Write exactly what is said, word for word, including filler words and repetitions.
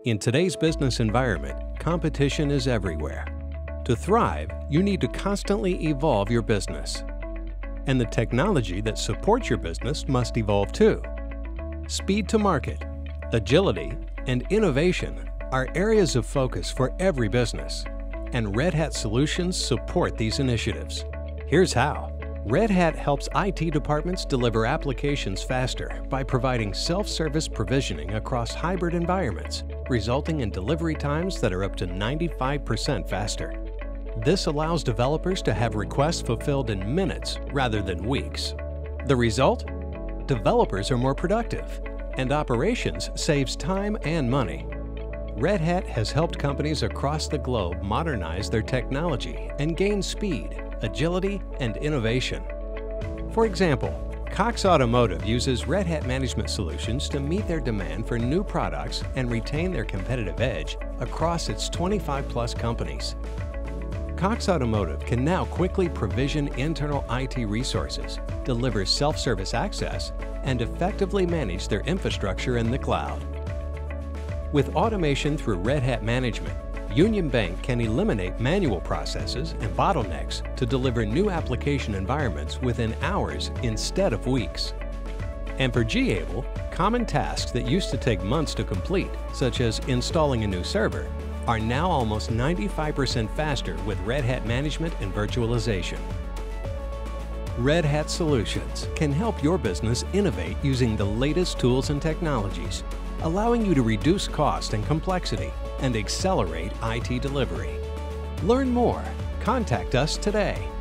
In today's business environment, competition is everywhere. To thrive, you need to constantly evolve your business. And the technology that supports your business must evolve too. Speed to market, agility, and innovation are areas of focus for every business, and Red Hat solutions support these initiatives. Here's how. Red Hat helps I T departments deliver applications faster by providing self-service provisioning across hybrid environments, resulting in delivery times that are up to ninety-five percent faster. This allows developers to have requests fulfilled in minutes rather than weeks. The result? Developers are more productive, and operations saves time and money. Red Hat has helped companies across the globe modernize their technology and gain speed, agility, and innovation. For example, Cox Automotive uses Red Hat management solutions to meet their demand for new products and retain their competitive edge across its twenty-five plus companies. Cox Automotive can now quickly provision internal I T resources, deliver self-service access, and effectively manage their infrastructure in the cloud. With automation through Red Hat Management, Union Bank can eliminate manual processes and bottlenecks to deliver new application environments within hours instead of weeks. And for G Able, common tasks that used to take months to complete, such as installing a new server, are now almost ninety-five percent faster with Red Hat Management and virtualization. Red Hat Solutions can help your business innovate using the latest tools and technologies, allowing you to reduce cost and complexity and accelerate I T delivery. Learn more. Contact us today.